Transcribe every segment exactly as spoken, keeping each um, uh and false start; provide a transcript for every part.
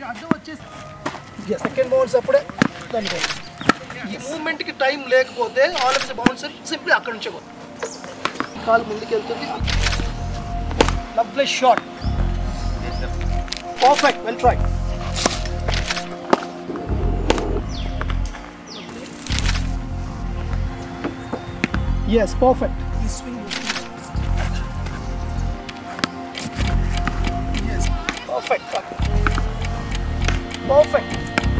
Second bounce అప్పుడే దానికి ఈ మూవ్మెంట్కి టైం లేకపోతే all of the bouncer simply అక్కడి నుంచే పోతుంది. కాలు ముందుకు వెళ్తుంది. Lovely shot. Perfect. Well try. Yes, perfect. You swing your feet. Yes, perfect. Perfect.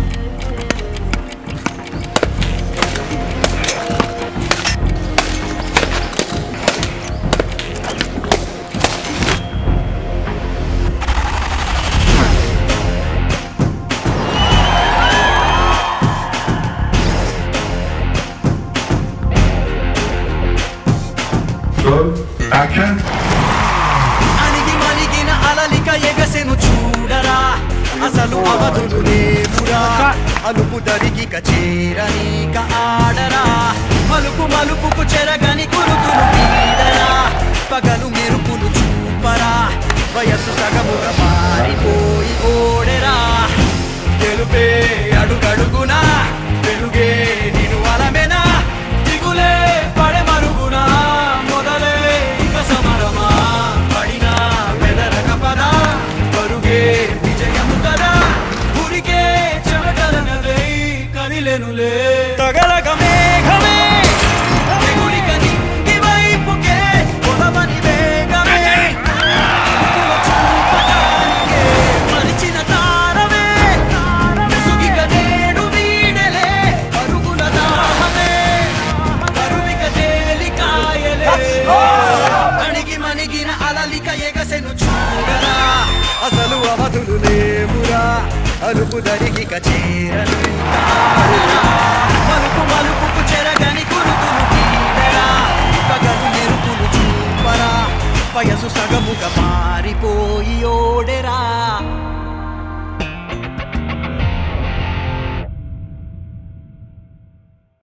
Action. Anigi maligina alalika egasenu chudara asalu avadulu levura alupu darigi ka cherani ka aadara malupu malupuku cheragani kurutulu vidara pagalu merupulu chupara vayasu sagamuga maaripoyi odera gelupe adugaduguna veluge ninu alamena digule pade maruguna modale ika samarama padina pedara pada varuge vijayamu kada urike chavakalane kadilenule tagalaga meghame tegurika ningi vaipuke kodavani vegame kula chupatanike marichina tarave sugika nedu videle varuguna dahame karuvika delikayele anigi manigina alalika egasenu chudara asalu avadulu levura alupu darigi ka cherani kaadara malupu malupuku cheragani kurutulu videra pagalu nerupulu chupara vayasu sagamuga